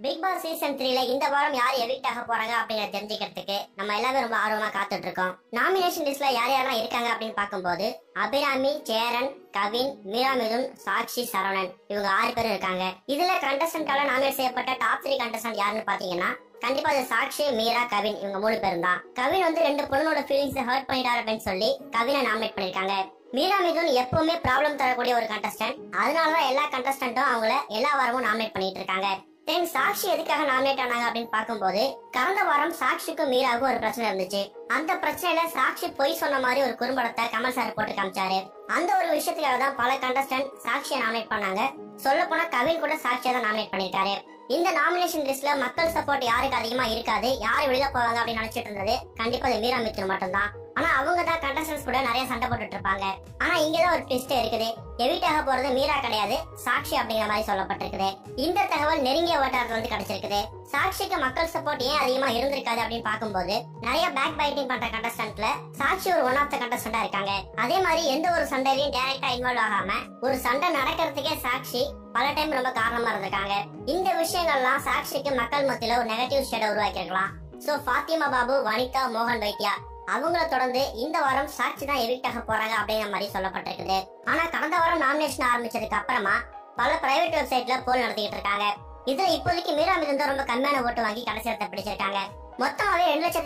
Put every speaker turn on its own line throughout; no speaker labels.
Big Boss season 3ல இந்த வாரம் யார் எவிக்ட் ஆக போறாங்க அப்படிங்கறத தெரிஞ்சுக்கிறதுக்கு நம்ம எல்லாமே ரொம்ப ஆர்வமா காத்துட்டு இருக்கோம். நாமினேஷன் லிஸ்ட்ல யார் யாரெல்லாம் இருக்காங்க அப்படின்னு பார்க்கும்போது அபிராமி, சேரன், கவின், மீரா மிதுன், சாக்ஷி, சரவணன் இவங்க 6 பேரும் இருக்காங்க. இதுல கண்டஸ்டன்டால நாமினேட் செய்யப்பட்ட டாப் 3 கண்டஸ்டன்ட் யாருன்னு பாத்தீங்கன்னா கண்டிப்பா அது சாக்ஷி, மீரா, கவின் இவங்க 3 பேரும் தான். கவின் வந்து 2 பொண்ணோட ஃபீலிங்ஸ் ஹர்ட் பண்ணிட்டாரு அப்படின்னு சொல்லி கவினை நாமினேட் பண்ணிருக்காங்க. மீரா மிதுன் எப்பவுமே ப்ராப்ளம் தரக்கூடிய ஒரு கண்டஸ்டன்ட். அதனாலதான் எல்லா கண்டஸ்டன்ட்டும் அவங்கள எல்லா வாரமும் நாமினேட் பண்ணிட்டு இருக்காங்க. தென் சாக்ஷி எதுக்காக நாமினேட் ஆனாங்க அப்படின்னு பார்க்கும்போது கடந்த வாரம் சாக்ஷிக்கும் மீராவுக்கும் ஒரு பிரச்சனை இருந்துச்சு. அந்த பிரச்சனையில சாக்ஷி பொய் சொன்ன மாதிரி ஒரு குறும்படத்தை கமல் சார் போட்டு காமிச்சாரு. அந்த ஒரு விஷயத்துக்காக தான் பல கண்டஸ்டன்ட் சாக்ஷியை நாமினேட் பண்ணாங்க. சொல்ல போனா கவின் கூட சாக்ஷியை தான் நாமினேட் பண்ணிருக்காரு. இந்த நாமினேஷன் லிஸ்ட்ல மக்கள் சப்போர்ட் யாருக்கு அதிகமா இருக்காது, யாரு வெளியில போவாங்க அப்படின்னு நினைச்சிட்டு இருந்தது கண்டிப்பா அது மீரா மிதுன் மட்டும் தான். ஆனா அவங்க தான் கண்டஸ்டன்ஸ் கூட நிறைய சண்டை போட்டுட்டு இருப்பாங்க. ஆனா இங்கதான் ஒரு ட்விஸ்ட் இருக்குது. எவிக்ட் ஆக போறது மீரா கிடையாது, சாக்ஷி அப்படிங்கிற மாதிரி சொல்லப்பட்டிருக்குது. இந்த தகவல் நெருங்கிய வட்டாரத்துல வந்து கிடைச்சிருக்குது. சாக்ஷிக்கு மக்கள் சப்போர்ட் ஏன் அதிகமா இருந்திருக்காது அப்படின்னு பார்க்கும்போது நிறைய பேக் பைட்டிங் பண்ற கண்டஸ்டன்ட்ல சாக்ஷி ஒரு ஒன் ஆஃப் த கண்டஸ்டன்டா இருக்காங்க. அதே மாதிரி எந்த ஒரு சண்டையிலையும் டைரக்டா இன்வால்வ் ஆகாம ஒரு சண்டை நடக்கிறதுக்கே சாக்ஷி பல டைம் ரொம்ப காரணமா இருந்திருக்காங்க. இந்த விஷயங்கள்லாம் சாக்ஷிக்கு மக்கள் மத்தியில ஒரு நெகட்டிவ் ஷேட உருவாக்கி இருக்கலாம். சோ ஃபாத்திமா பாபு, வனிதா, மோகன் வைத்தியா அவங்கள தொடர்ந்து இந்த வாரம் சாக்ஷி தான் எவிக்ட் ஆக போறாங்க அப்படிங்கிற மாதிரி சொல்லப்பட்டிருக்குது. ஆனா கடந்த வாரம் நாமினேஷன் ஆரம்பிச்சதுக்கு அப்புறமா பல பிரைவேட் வெப்சைட்ல போல் நடத்திட்டு இருக்காங்க. இதுல இப்போதைக்கு மீரா மிதுன் தான் ரொம்ப கம்மியான ஓட்டு வாங்கி கடைசி இடத்தை பிடிச்சிருக்காங்க. மொத்தமாவே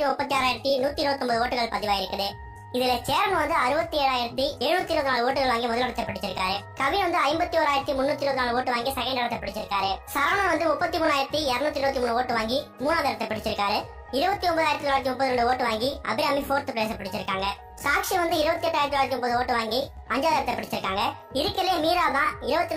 2,36,729 ஓட்டுகள் பதிவாயிருக்குது. இதுல சேரன் வந்து 67,724 ஓட்டுகள் வாங்கி முதலிடத்தை பிடிச்சிருக்காரு. கவின் வந்து 51,324 ஓட்டு வாங்கி செகண்ட் இடத்தை பிடிச்சிருக்காரு. சரவணன் வந்து 33,223 ஓட்டு வாங்கி 3வது இடத்தை பிடிச்சிருக்காரு. 29,932 ஓட்டு வாங்கி அபிராமி 4th பிளேஸ் பிடிச்சிருக்காங்க. சாக்ஷி வந்து 28,930 ஓட்டு வாங்கி 5வது இடத்தை பிடிச்சிருக்காங்க. இருக்கலே மீரா தான்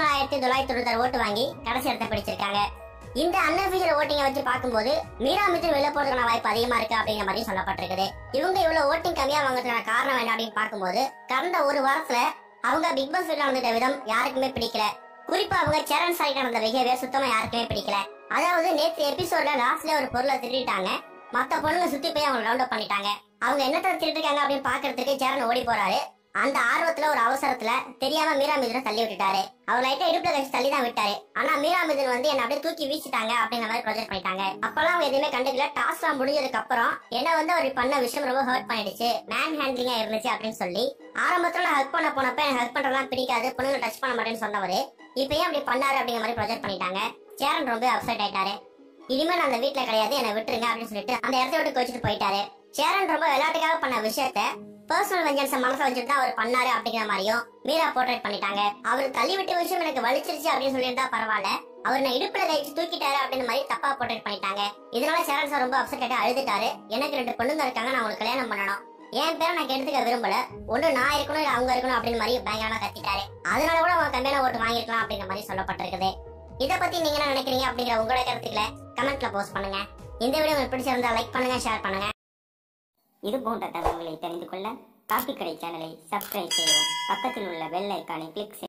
24,996 ஓட்டு வாங்கி கடைசி இடத்தை பிடிச்சிருக்காங்க. இந்த அன்அபிஷியல் ஓட்டிங்கை வச்சு பார்க்கும்போது மீரா மிதுன் வெளில போறதுக்கான வாய்ப்பு அதிகமா இருக்கு அப்படிங்கிற மாதிரி சொல்லப்பட்டிருக்குது. இவங்க இவ்வளவு ஓட்டிங் கம்மியா வாங்குறதுக்கான காரணம் என்ன அப்படின்னு பார்க்கும்போது கடந்த ஒரு வாரத்துல அவங்க பிக் பாஸ் வீட்ல நடந்த விதம் யாருக்குமே பிடிக்கல. குறிப்பா அவங்க சேரன் சாய் நடந்த பிஹேவியர் சுத்தமா யாருக்குமே பிடிக்கல. அதாவது நேற்று எபிசோட்ல லாஸ்ட்ல ஒரு பொருளை திருடிட்டாங்க. மத்த பொண்ணுங்க சுத்தி போய் அவங்க ரவுண்ட் அப் பண்ணிட்டாங்க. அவங்க என்னத்தை திருட்டிருக்காங்க அப்படின்னு பாக்குறதுக்கு சேரன் ஓடி போறாரு. அந்த ஆர்வத்துல ஒரு அவசரத்துல தெரியாம மீரா மிதுனை தள்ளி விட்டுட்டாரு. அவர் லைட்டா இடுப்புல கழிச்சு தள்ளி தான் விட்டாரு. ஆனா மீரா மிதுன் வந்து என்ன அப்படியே தூக்கி வீசிட்டாங்க அப்படிங்கிற மாதிரி ப்ரொஜெக்ட் பண்ணிட்டாங்க. அப்பெல்லாம் அவங்க எதுவுமே கண்டுக்கல. டாஸ்க் எல்லாம் முடிஞ்சதுக்கு அப்புறம் என்ன வந்து அவர் பண்ண விஷயம் ரொம்ப ஹர்ட் பண்ணிடுச்சு, மேன் ஹேண்ட்லிங்கா இருந்துச்சு அப்படின்னு சொல்லி ஆரம்பத்துல ஹக் பண்ண போனப்ப எனக்கு ஹக் பண்றதெல்லாம் பிடிக்காது, பொண்ணுங்க டச் பண்ண மாட்டேன்னு சொன்னவரு இப்ப ஏன் அப்படி பண்ணாரு அப்படிங்கிற மாதிரி ப்ரொஜெக்ட் பண்ணிட்டாங்க. சேரன் ரொம்ப அப்செட் ஆயிட்டாரு. இனிமேல் அந்த வீட்டுல கிடையாது, என்ன விட்டுருங்க அப்படின்னு சொல்லிட்டு அந்த இடத்த விட்டு கோச்சிட்டு போயிட்டாரு. சேரன் ரொம்ப விளையாட்டுக்காக பண்ண விஷயத்த பர்சனல் வெஞ்சன்ஸ் மனசை வச்சுட்டு அவர் பண்ணாரு அப்படிங்கிற மாதிரியும் மீரா போர்ட்ரேட் பண்ணிட்டாங்க. அவர் தள்ளி விட்ட விஷயம் எனக்கு வலிச்சிருச்சு அப்படின்னு சொல்லியிருந்தா பரவாயில்ல, அவர் நான் இடுப்புல கழிச்சு தூக்கிட்டாரு அப்படின்னு மாதிரி தப்பா போர்ட்ரேட் பண்ணிட்டாங்க. இதனால சேரன் சார் ரொம்ப அப்செட் ஆயிட்டு அழுதுட்டாரு. எனக்கு 2 பொண்ணுங்க இருக்காங்க, நான் உங்களுக்கு கல்யாணம் பண்ணணும், என் பேரை நான் கெடுத்துக்க விரும்பல, ஒண்ணு நான் இருக்கணும் இல்ல அவங்க இருக்கணும் அப்படின்னு மாதிரி பயங்கரமா கத்திட்டாரு. அதனால கூட அவங்க கம்மியான ஓட்டு வாங்கிருக்கலாம் அப்படிங்கிற மாதிரி சொல்லப்பட்டிருக்குது. இதை பத்தி நீங்க என்ன நினைக்கிறீங்க அப்படிங்கிற உங்களோட கருத்துக்களை கமெண்ட்ல போஸ்ட் பண்ணுங்க. இந்த வீடியோ உங்களுக்கு பிடிச்சிருந்தா லைக் பண்ணுங்க, ஷேர் பண்ணுங்க.
இது போன்ற தகவல்களை தெரிந்து கொள்ள காபி கடை சேனலை சப்ஸ்கிரைப் செய்யவும், பக்கத்தில் உள்ள பெல் ஐக்கானை கிளிக் செய்யவும்.